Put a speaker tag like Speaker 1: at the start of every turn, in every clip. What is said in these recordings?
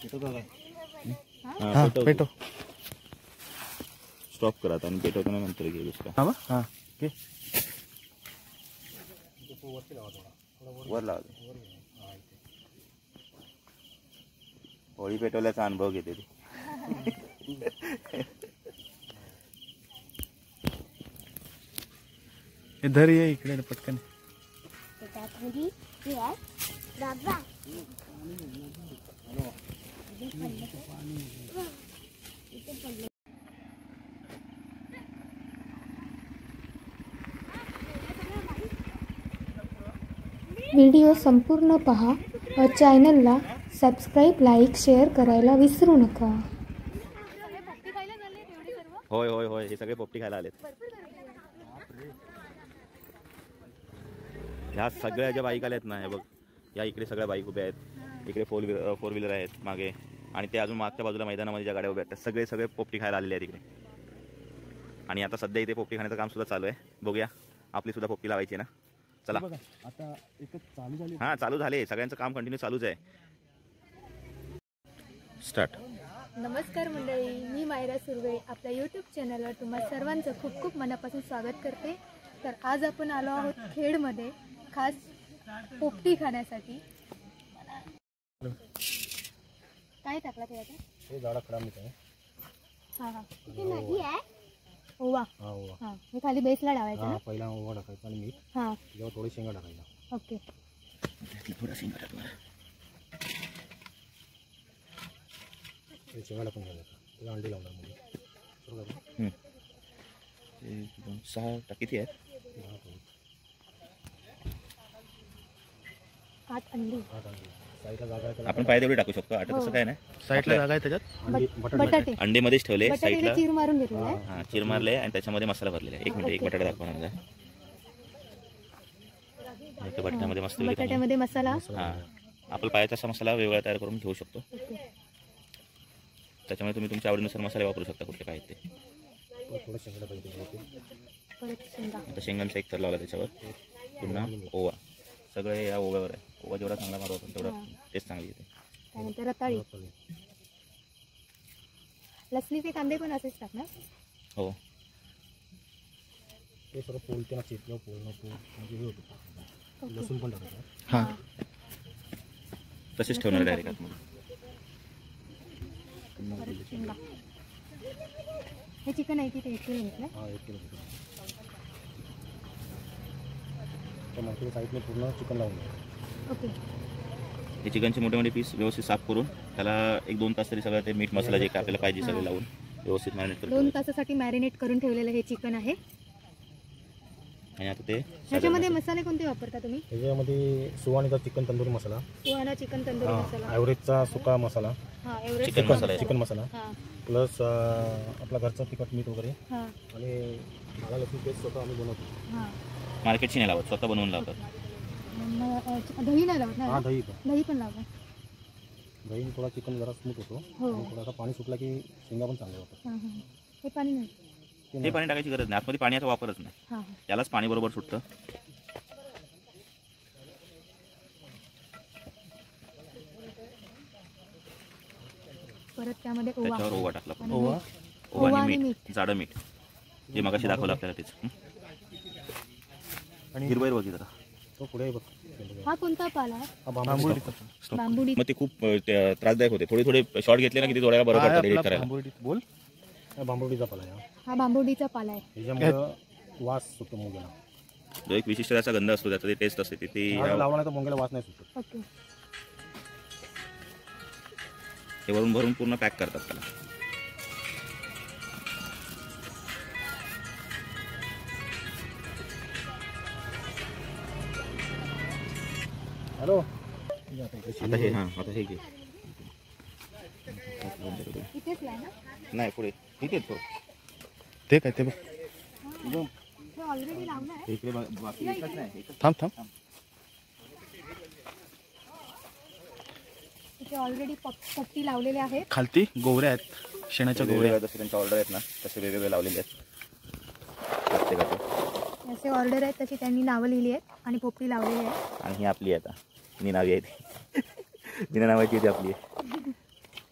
Speaker 1: हाँ पेटो स्टॉप करा था पेटवताना नंतर घे दुसरा हां ओके वर लाव होळी पेटवल्याचा अनुभव घेते ती
Speaker 2: इधर ये इकडे पटकन
Speaker 3: व्हिडिओ संपूर्ण पहा व चॅनलला सबस्क्राईब लाईक शेअर करायला विसरू नका.
Speaker 1: होय होय होय हे सगळे पोपटी खायला आलेत. ह्या सगळ्या ज्या बाईक आल्यात ना हे बघ या इकडे सगळ्या बाईक उभ्या आहेत. इकडे फोर व्हीलर आहेत मागे आणि ते अजून मागच्या बाजूला मैदानामध्ये ज्या गाड्या उभ्या आहेत सगळे पोपटी खायला आलेले आहेत इकडे. आणि आता सध्या इथे पोपटी खाण्याचं काम सुद्धा चालू आहे. बघूया आपली सुद्धा पोपटी लावायची ना. चला
Speaker 2: आता एकच चालू झाली.
Speaker 1: हां चालू झाले सगळ्यांचं काम कंटिन्यू चालूच आहे. स्टार्ट.
Speaker 3: नमस्कार मंडळी, मी मायरा सुर्वे आपल्या यूट्यूब चॅनलवर तुम्हा सर्वांचं खूप खूप मनापासून स्वागत करते. तर आज आपण आलो आहोत खेडमध्ये खास पोपटी खाण्यासाठी. काय टाकला ते आता?
Speaker 2: हे झाडा खडा मीठ आहे.
Speaker 3: हां हां किती नदी आहे? ओवा.
Speaker 2: हां ओवा.
Speaker 3: हां हे खाली बेसला टाकायचा.
Speaker 2: हां पहिला ओवा टाकायचा आणि मीठ.
Speaker 3: हां
Speaker 2: त्याच्यावर थोडी शेंगा टाकायला.
Speaker 3: ओके.
Speaker 1: थोडा शेंगा टाकला.
Speaker 2: शेंगा टाकून घ्यायचा. त्याला अंडी लावणार म्हणजे.
Speaker 1: एकदम 6 किती आहेत?
Speaker 3: 8 अंडी.
Speaker 2: साईडला जागा आहे
Speaker 1: आपण पाय तेवढे टाकू शकतो. 8 तसं काय नाही.
Speaker 2: साईडला जागा आहे त्याच्यात.
Speaker 3: बटाटे
Speaker 1: अंडे मध्येच ठेवले साईडला.
Speaker 3: चीर मारून घेतलेला आहे.
Speaker 1: हां चीर मारले आणि त्याच्यामध्ये मसाला भरलेला आहे. एक मिनिट एक बटाटा दाखवा ना. त्या बटाट्यामध्ये मस्त
Speaker 3: बटाट्यामध्ये मसाला.
Speaker 1: हां आपला पायाचा असा मसाला वेगळा तयार करून ठेवू शकतो. त्याच्यामुळे तुम्ही तुमच्या आवडीनुसार मसाले वापरू शकता कुठले काय ते. आता शेंगांचा एक थर लावला त्याच्यावर. पुन्हा ओवा. सगळं या ओव्यावर आहे. ओवा जेवढा चांगला मारू आपण तेवढा टेस्ट चांगली येते.
Speaker 3: त्यानंतर रताळी. लसणीचे कांदे पण असेच टाकणार.
Speaker 1: हो
Speaker 2: ते सर्व पोलते ना चिपलं पोलणं म्हणजे हे होतं. लसूण पण टाकायचं.
Speaker 1: हां तसेच ठेवणार डायरेक्ट आतमध्ये.
Speaker 3: हे चिकन आहे तिथे 1 किलो घेतलं.
Speaker 2: हां 1 किलो. त्या मार्केट साईडने पूर्ण चिकन लावून घ्यायचं.
Speaker 3: ओके.
Speaker 1: हे चिकनचे मोठे मोठे पीस व्यवस्थित साफ करून त्याला 1-2 तास तरी सगळं ते मीठ मसाला जे काय आपल्याला पाहिजे सगळं लावून व्यवस्थित मॅरिनेट करून
Speaker 3: 2 तासासाठी मॅरिनेट करून ठेवलेलं हे चिकन आहे.
Speaker 1: आणि आता ते
Speaker 3: त्याच्यामध्ये मसाले कोणते वापरता तुम्ही?
Speaker 2: त्याच्यामध्ये सुहाणीचा चिकन तंदुरी मसाला.
Speaker 3: सुहाणा चिकन तंदुरी मसाला.
Speaker 2: ॲव्हरेजचा सुका मसाला.
Speaker 3: हां एव्हरेस्ट
Speaker 1: चिकन मसाला.
Speaker 3: हां
Speaker 2: प्लस आपला घरचा तिखट मीठ वगैरे.
Speaker 3: हां
Speaker 2: आणि मला लसूण पेस्ट स्वतः आम्ही बनवतो.
Speaker 3: हां
Speaker 1: मार्केटची नाही लावत स्वतः बनवून लावतात.
Speaker 3: दही नाही लावत ना?
Speaker 2: हां दही
Speaker 3: पण लावतात.
Speaker 2: दही थोडा चिकन जरा स्मूथ होतो. आणि थोडासा पाणी सुटला की शेंगा पण चांगले होतात.
Speaker 3: हां हां हे पाणी नाही.
Speaker 1: हे पाणी टाकायची गरज नाही. आतमध्ये पाण्याचा वापरच नाही.
Speaker 3: हां
Speaker 1: त्यालाच पाणी बरोबर सुटतं.
Speaker 3: परत त्यामध्ये
Speaker 1: त्याच्यावर ओवा टाकला.
Speaker 3: ओवा
Speaker 1: आणि मीठ जाडं मीठ जे मगाशी दाखवलं आपल्याला तेच. आणि हिरवळ वगैरे जरा
Speaker 2: तो पुढे बघ.
Speaker 3: हा कोणता पाला आहे?
Speaker 1: बांबुडी. मग ते खूप त्रासदायक होते. थोडे शॉर्ट घेतले ना की ते थोड्या बरोबर पडतं एडिट करायला.
Speaker 2: बोल. बांबुडीचा पाला आहे.
Speaker 3: हा बांबुडीचा पाला आहे.
Speaker 2: त्याच्यामुळे वास सुटतो मुंग्याला.
Speaker 1: जो एक विशिष्ट त्याचा गंध असतो त्याचा टेस्ट असते ती
Speaker 2: लावला तर मुंग्याला वास नाही सुटत.
Speaker 3: ओके.
Speaker 1: हे वरून भरून पूर्ण पॅक करतात त्याला.
Speaker 2: हॅलो
Speaker 1: आता हे हां आता हे घे.
Speaker 3: इथेच आहे ना?
Speaker 1: नाही पुढे इथेच तो
Speaker 2: ते काय ते बघ.
Speaker 3: ऑलरेडी लावला आहे.
Speaker 1: इकडे बाकी एकच नाही.
Speaker 2: थांब.
Speaker 3: इथे ऑलरेडी पट्टी लावलेले आहेत.
Speaker 2: खालती गोवऱ्या आहेत. शेणाच्या गोवऱ्या.
Speaker 1: जसे त्यांच्या ऑर्डर आहेत ना तसे वेगवेगळे लावलेले आहेत प्रत्येकाचे.
Speaker 3: जसे ऑर्डर आहेत तशी त्यांनी नावं लिहिली आहेत आणि पोपटी लावलेली आहे.
Speaker 1: आणि ही आपली आहे आता. मी नावी आहे ती. बिना नावाची ती आपली आहे.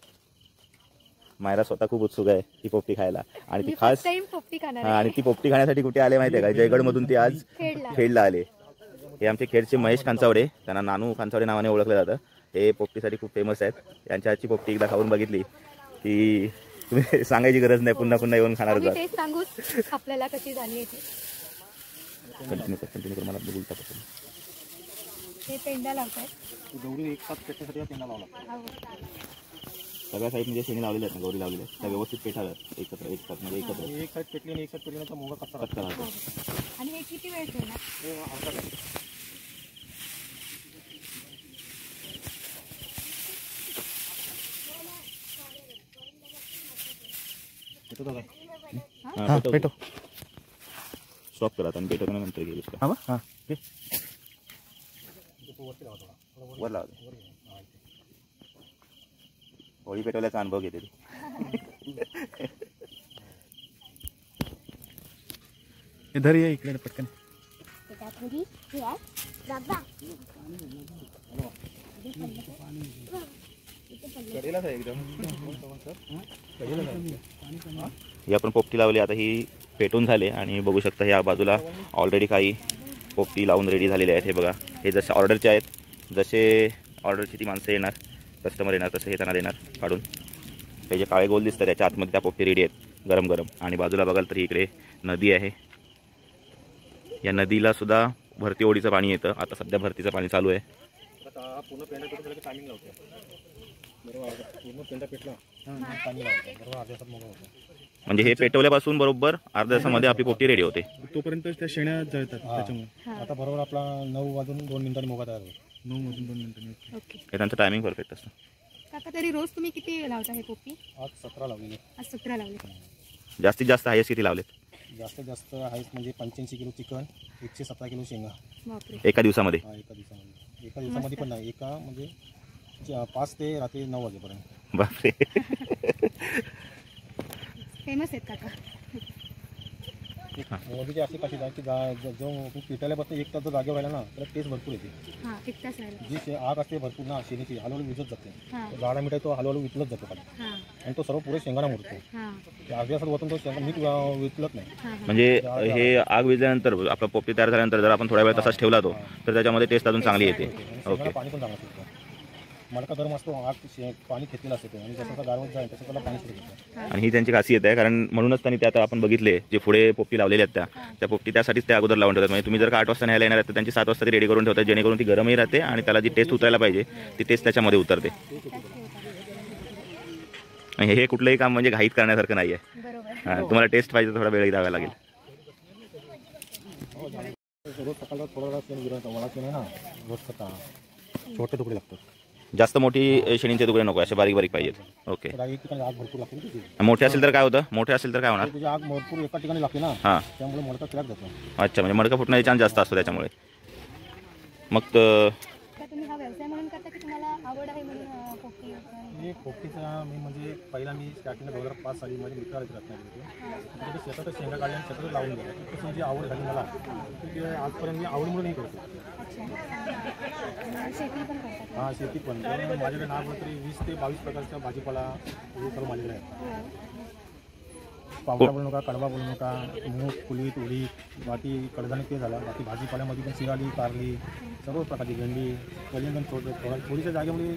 Speaker 1: मायरा स्वतः खूप उत्सुक आहे ही पोपटी खायला आणि ती
Speaker 3: मी
Speaker 1: खास
Speaker 3: फर्स्ट टाइम पोपटी खाणार
Speaker 1: आणि ती पोपटी खाण्यासाठी कुठे आले माहिती आहे का? जयगड मधून ती आज
Speaker 3: खेडला.
Speaker 1: खेडला आले. हे आमचे खेडचे महेश खानचावडे, त्यांना नानू खानचावडे नावाने ओळखलं जातं. हे पोपटीसाठी खूप फेमस आहेत. यांच्या हातची पोपटी एकदा खाऊन बघितली की तुम्ही सांगायची गरज नाही, पुन्हा पुन्हा येऊन खाणारच आहात.
Speaker 3: तेच सांगू आपल्याला कशी झाली आहे ती.
Speaker 1: कंटिन्यू कर, मला बोलता पटकन.
Speaker 3: हे पेंडा लावतायत.
Speaker 2: गौरी एक साथ पेटण्यासाठी हा पेंडा लावला.
Speaker 1: सगळ्या साईडने जे शेणी लावलेले आहेत ना, गौरी लावलेले आहेत त्या व्यवस्थित पेटाव्यात एकत्र एक साथ, म्हणजे एकत्र
Speaker 2: एक साईड पेटली आणि एक साईड पेटल्यानंतर मोगा कच्चा
Speaker 1: कच्चा राहतो.
Speaker 3: आणि हे किती वेळ ठेवणार?
Speaker 2: हे अर्धा तास. पेटवतो का?
Speaker 1: हा, पेटव. स्टॉप करा आणि पेटवताना नंतर घेऊ शकता.
Speaker 2: हां
Speaker 1: वर लावा. होळी पेटवल्याचा अनुभव घेते ती.
Speaker 2: इधर ये इकडे पटकन.
Speaker 1: ही आपण पोपटी लावली, आता ही पेटून झाले आणि बघू शकता या बाजूला ऑलरेडी काही पोपटी लावून रेडी झालेले आहेत. हे बघा, हे जसे ऑर्डरचे आहेत, जसे ऑर्डरची ती माणसं येणार, कस्टमर येणार, तसं हे त्यांना देणार काढून. हे जे काळे गोल दिसतात त्याच्या आतमध्ये त्या पोपटी रेडी आहेत गरम गरम. आणि बाजूला बघाल तर इकडे नदी आहे. या नदीला सुद्धा भरती ओढीचं पाणी येतं. आता सध्या भरतीचं पाणी चालू आहे.
Speaker 2: पूर्ण पेंडा पेटून टायमिंग लावतो. बरोबर पूर्ण पेंडा पेटला पाणी लावतो. बरोबर अर्ध्या तासात मोगा होतो.
Speaker 1: म्हणजे हे पेटवल्यापासून बरोबर अर्ध्या तासामध्ये आपली पोपटी रेडी होते.
Speaker 2: तोपर्यंत त्या शेण्या जळतात त्याच्यामुळे. आता बरोबर आपला 9 वाजून 2 मिनिटांनी मोगा तयार होतो. 9 वाजून 2 मिनिटांनी.
Speaker 3: ओके
Speaker 1: हे त्यांचं टायमिंग परफेक्ट असतं.
Speaker 3: काका तरी रोज तुम्ही किती लावता हे पोपटी?
Speaker 2: आज 17 लावलेले.
Speaker 3: आज 17 लावले.
Speaker 1: जास्तीत जास्त हायस्ट किती लावलेत
Speaker 2: जास्तीत जास्त आहेच म्हणजे 85 किलो चिकन, 117 किलो शेंगा.
Speaker 3: बापरे.
Speaker 1: एका दिवसामध्ये?
Speaker 2: हा, एका दिवसामध्ये पण नाही, एका म्हणजे 5 ते रात्री 9 वाजेपर्यंत.
Speaker 1: बापरे.
Speaker 3: फेमस आहेत काका.
Speaker 2: मोदीची अशी कशी आहे की जो पिटायल्यापासून 1 तास जर जागेवर राहिला ना तर टेस्ट भरपूर येते.
Speaker 3: हां, एक तास राहिला.
Speaker 2: जी आग असते भरपूर ना शेणीची, हळूहळू विजत जाते.
Speaker 3: हां
Speaker 2: जाडा मिठाई तो हळूहळू वितलत जातो खाली
Speaker 3: हां
Speaker 2: आणि तो सर्व पुरे शेंगाना मुरतो.
Speaker 3: हां
Speaker 2: ते अर्ध्या तासात वतून तो शेंगा मीठ वितलत नाही.
Speaker 3: हां.
Speaker 1: म्हणजे हे आग विजल्यानंतर आपला पोपटी तयार झाल्यानंतर जर आपण थोड्या वेळ तसाच ठेवला तो तर त्याच्यामध्ये टेस्ट अजून चांगली येते.
Speaker 2: शेंगाला पाणी पण चांगलं सुटतं. मडका गरम असतो, आग पाणी खेचलेलं असते आणि जसं गारवत जाईल तसं त्याला पाणी सुटतं.
Speaker 1: आणि ही त्यांची खासियत आहे, कारण म्हणूनच त्यांनी ते आता आपण बघितले जे पुढे पोपटी लावलेली आहेत त्या पोपटी त्यासाठीच ते अगोदर लावून ठेवतात. म्हणजे तुम्ही जर का 8 वाजता न्यायला येणार तर त्यांची 7 वाजता ती रेडी करून ठेवतात, जेणेकरून ती गरमही राहते आणि त्याला जी टेस्ट उतरायला पाहिजे ती टेस्ट त्याच्यामध्ये उतरते. आणि हे कुठलंही काम म्हणजे घाईत करण्यासारखं नाही आहे.
Speaker 3: बरोबर.
Speaker 1: तुम्हाला टेस्ट पाहिजे तर थोडा वेळ द्यावा लागेल.
Speaker 2: रोज सकाळचा थोडा शेण गिरायचा, वडा शेण आहे ना, रोज सकाळ छोटे तुकडे लागतात.
Speaker 1: जास्त मोठी शेणींचे तुकडे नको, असे बारीक बारीक पाहिजेत. ओके.
Speaker 2: एक ठिकाणी आग भरपूर लागते ना तिची.
Speaker 1: मोठे असेल तर काय होतं? मोठे असेल तर काय होणार?
Speaker 2: तुझी आग भरपूर एका ठिकाणी लागते ना,
Speaker 1: हां.
Speaker 2: त्यामुळे मडका क्रॅक जातो.
Speaker 1: अच्छा, म्हणजे मडका फुटण्याचे चान्स जास्त असतो त्याच्यामुळे. मग
Speaker 3: का तुम्ही हा व्यवसाय म्हणून करता की तुम्हाला आवड आहे म्हणून पोपटी?
Speaker 2: मी पोपटीचा मी म्हणजे पहिला मी स्टार्टिंगला 2005 साली माझे मित्र आले रत्नागिरीचे. तिथे शेतातच शेंगा काढल्या आणि शेतातच लावून गेल्या. तशी माझी आवड झाली मला की आजपर्यंत मी आवड म्हणून नाही करतो.
Speaker 3: शेती पण करतात?
Speaker 2: हां, शेती पण. माझ्याकडे नाव तरी 20 ते 22 प्रकारचा भाजीपाला हे सर्व माझ्याकडे आहे. पावटा बोलू नका, कडवा बोलू नका, मूग, कुलीत, उडीद, बाकी कडधान्य ते झालं. बाकी भाजीपाल्यामध्ये पण शिराली, कारली, सर्व प्रकारची भेंडी, कलिंगण थोडीच्या जागेमध्ये.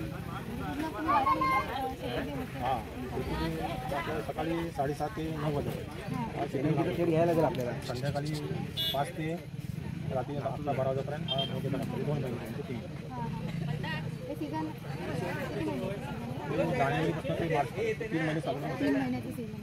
Speaker 2: हां, सकाळी 7:30 ते 9 वाजेपर्यंत घ्यायला लागेल आपल्याला. संध्याकाळी 5 ते रात्री 11-12 वाजेपर्यंत हा मोठे लागतो. 2 महिने. जानेवारीपासून ते मार्च 3 महिने चालू.
Speaker 3: 3 महिन्याची सीझन.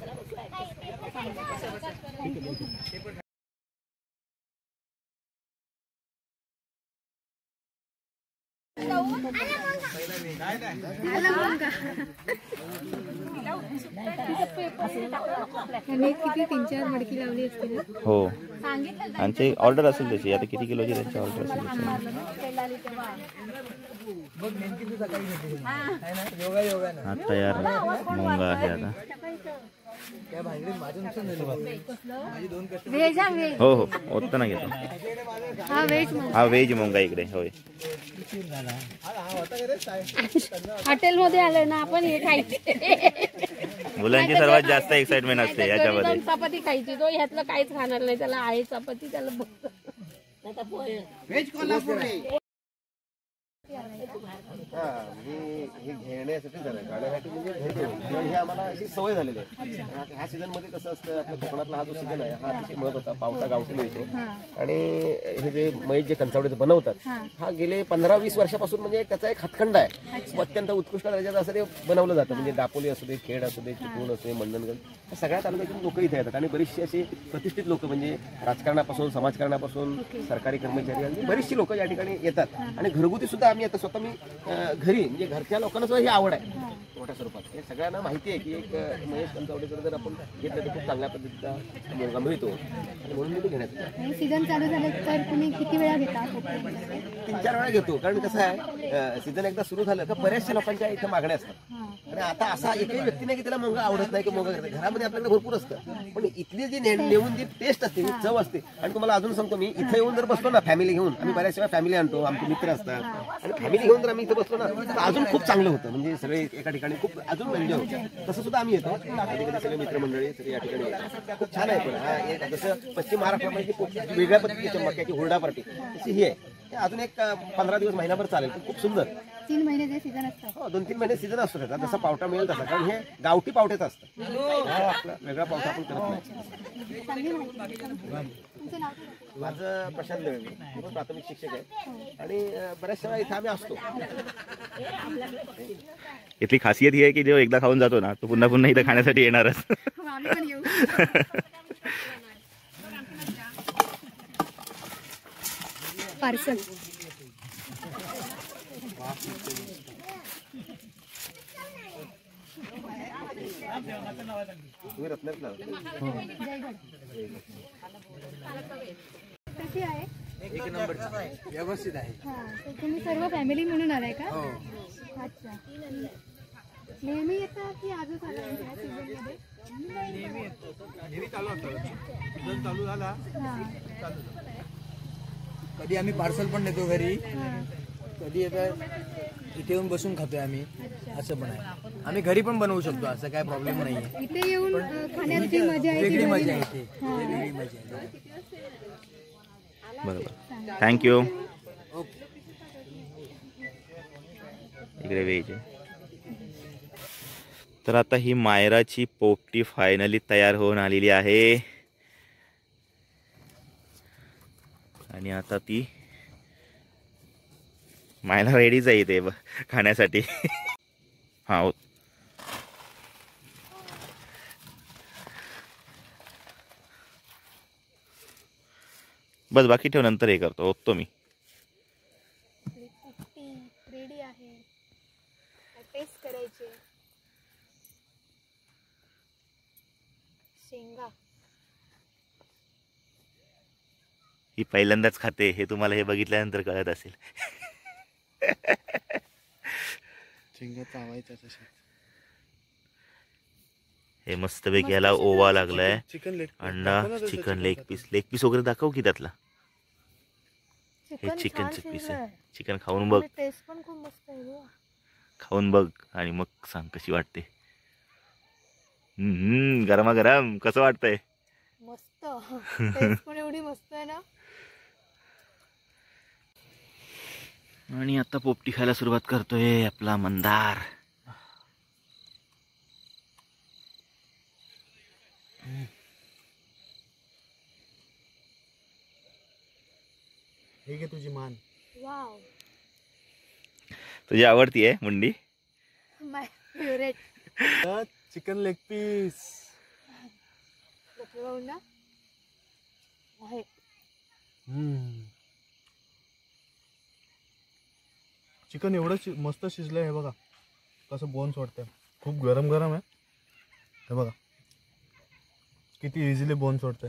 Speaker 3: किती 3-4 मडकी लावली असतील.
Speaker 1: हो, त्यांची ऑर्डर असेल तशी. आता किती किलोची त्यांची ऑर्डर असेल हा तयार मुंगा आहे आता. हो हो, होतं ना घेतो. हा व्हेज मुंगा इकडे. होय,
Speaker 3: हॉटेलमध्ये आलोय ना आपण, हे खायचे.
Speaker 1: मुलांची सर्वात जास्त एक्साइटमेंट असते याच्यामध्ये.
Speaker 4: जाऊन चपाती खायची, तो ह्यातलं काहीच खाणार नाही, त्याला आहे चपाती, त्याला बघ. आता पोहे.
Speaker 5: हे घेण्यासाठी झालं, गाण्यासाठी म्हणजे घेतो. हे आम्हाला अशी सवय झालेली आहे. ह्या सीझन मध्ये कसं असतं, आपल्या कोकणातला हा जो सीझन आहे हा अतिशय महत्वाचा, पावसा गावठी मिळतो. आणि हे जे मैज जे कंचावडे बनवतात, हा गेले 15-20 वर्षापासून म्हणजे त्याचा एक हातखंडा आहे. अत्यंत उत्कृष्ट दर्जाचं असं ते बनवलं जातं. म्हणजे दापोली असू दे, खेड असू दे, चिपळूण असू दे, मंडणगड, सगळ्या तालुक्यातून लोक इथे येतात. आणि बरीचशी अशी प्रतिष्ठित लोक म्हणजे राजकारणापासून, समाजकारणापासून, सरकारी कर्मचारी आणि बरीचशी लोक या ठिकाणी येतात. आणि घरगुती सुद्धा आम्ही आता स्वतः मी घरी म्हणजे घरच्या लोकांना सुद्धा ही आवड आहे मोठ्या स्वरूपात. हे सगळ्यांना माहिती आहे की एक महेश कंचावडेकडे जर आपण घेतलं तर खूप चांगल्या पद्धतीचा मुलगा मिळतो आणि म्हणून मी ते घेण्याचं.
Speaker 3: सीझन चालू झालं तर तुम्ही किती वेळा घेता?
Speaker 5: 3-4 वेळा घेतो. कारण कसं आहे, सीझन एकदा सुरू झालं का बऱ्याचशा लोकांच्या इथं मागण्या असतात. आणि आता असा एकही व्यक्ती नाही की त्याला मोंगा आवडत नाही की मोंगा करते. घरामध्ये आपल्याकडे भरपूर असतं, पण इथली जी नेऊन जी टेस्ट असते, चव असते. आणि तुम्हाला अजून सांगतो, मी इथे येऊन जर बसलो ना फॅमिली घेऊन, आम्ही बऱ्याच वेळा फॅमिली आणतो, आमचे मित्र असतात, आणि फॅमिली घेऊन जर आम्ही इथे बसलो ना तर अजून खूप चांगलं होतं. म्हणजे सगळे एका ठिकाणी खूप अजून एन्जॉय होतं. तसं सुद्धा आम्ही येतो. कधी कधी सगळे मित्रमंडळी सगळे या ठिकाणी येतात. खूप छान आहे. पण हा एक जसं पश्चिम महाराष्ट्रामध्ये वेगळ्या पद्धतीची मक्याची हुरडा पार्टी तशी ही आहे. अजून एक 15 दिवस महिनाभर चालेल. खूप सुंदर.
Speaker 3: 3 महिने सीझन असतं.
Speaker 5: हो, 2-3 महिने सीझन असतो त्याचा. जसा पावटा मिळेल तसा. कारण हे गावठी पावट्याचं असतं. आपला वेगळा पावटा आपण करत नाही.
Speaker 3: चांगली माहिती. तुमचं नाव काय?
Speaker 5: माझं प्रशांत देवळे, मी प्राथमिक शिक्षक आहे. आणि बऱ्याच वेळा इथे आम्ही असतो.
Speaker 1: इथली खासियत ही आहे की जो एकदा खाऊन जातो ना तो पुन्हा पुन्हा इथं खाण्यासाठी येणारच.
Speaker 3: आम्ही पण येऊ. पार्सल.
Speaker 5: तुम्ही रत्नागिरीला आहात?
Speaker 3: कशी आहे?
Speaker 6: एक नंबर व्यवस्थित आहे.
Speaker 3: तर तुम्ही सर्व फॅमिली म्हणून आलाय का? अच्छा. नेहमी येता की आजच आला या सीझनमध्ये?
Speaker 6: नेहमी चालू असतं. सीझन चालू झाला
Speaker 3: हां.
Speaker 6: कधी आम्ही पार्सल पण नेतो घरी, कधी येतं इथे येऊन बसून खातोय आम्ही. असं पण आहे. आम्ही घरी पण बनवू शकतो, असं काय प्रॉब्लेम नाहीये.
Speaker 3: इथे येऊन खाण्यात जी मजा आहे ती
Speaker 6: वेगळी
Speaker 3: वेगळी
Speaker 6: मजा
Speaker 3: आहे.
Speaker 6: येते, वेगळी मजा येते.
Speaker 1: बरोबर. थँक्यू.
Speaker 6: ओके.
Speaker 1: इकडे व्हेज आहे. तर आता ही मायराची पोपटी फायनली तयार होऊन आलेली आहे. आणि आता ती मायला रेडीच आहे इथे खाण्यासाठी. हा हो. बस बाकी ठेव, नंतर हे करतो होतो मी.
Speaker 3: रेडी आहे. टेस्ट करायचे. शेंगा.
Speaker 1: ही पहिल्यांदाच खाते हे तुम्हाला हे बघितल्यानंतर कळत असेल. हे मस्तपैकी याला ओवा लागलाय. अंडा, चिकन लेग पीस वगैरे दाखव की त्यातला. हे चिकनचं पीस आहे. चिकन खाऊन बघ.
Speaker 3: टेस्ट पण खूप मस्त आहे.
Speaker 1: खाऊन बघ आणि मग सांग कशी वाटते. गरमागरम कसं वाटतंय?
Speaker 3: मस्त. टेस्ट पण एवढी मस्त आहे ना.
Speaker 1: आणि आता पोपटी खायला सुरुवात करतोय आपला मंदार.
Speaker 6: हे घे तुझी मान.
Speaker 3: वाव.
Speaker 1: तुझी आवडती आहे मुंडी?
Speaker 3: My favourite.
Speaker 6: Chicken leg piece.
Speaker 3: ना आहे.
Speaker 2: चिकन एवढं मस्त शिजलं आहे बघा, कसं बोन सोडतंय. खूप गरम गरम आहे हे बघा, किती इझिली बोन सोडतंय.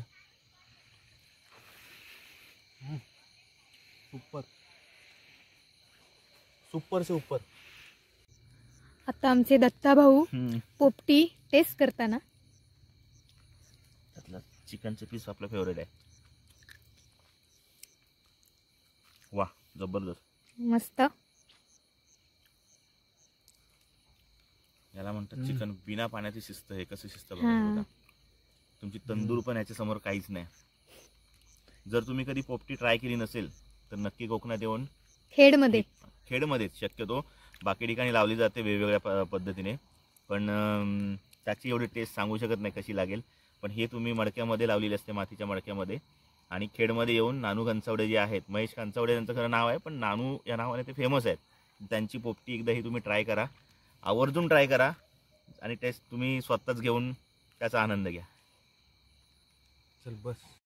Speaker 2: सुपर सुपर से ऊपर.
Speaker 3: आता आमचे दत्ता भाऊ पोपटी टेस्ट करताना.
Speaker 1: त्यातलं चिकनचं पीस आपलं फेवरेट आहे. वा जबरदस्त
Speaker 3: मस्त.
Speaker 1: याला म्हणतात चिकन बिना पाण्याची शिस्त. हे कसं शिस्त बघा. तुमची तंदूर पण याच्या समोर काहीच नाही. जर तुम्ही कधी पोपटी ट्राय केली नसेल तर नक्की कोकणात येऊन खेडमध्येच शक्यतो, बाकी ठिकाणी लावली जाते वेगवेगळ्या पद्धतीने, पण त्याची एवढी टेस्ट सांगू शकत नाही कशी लागेल. पण हे तुम्ही मडक्यामध्ये लावलेली असते, मातीच्या मडक्यामध्ये. आणि खेडमध्ये येऊन नानू खंचावडे जे आहेत, महेश खंचावडे त्यांचं खरं नाव आहे, पण नानू या नावाने ते फेमस आहेत. त्यांची पोपटी एकदा ही तुम्ही ट्राय करा, आवर्जून ट्राय करा आणि टेस्ट तुम्ही स्वतःच घेऊन त्याचा आनंद घ्या.
Speaker 6: चल बस.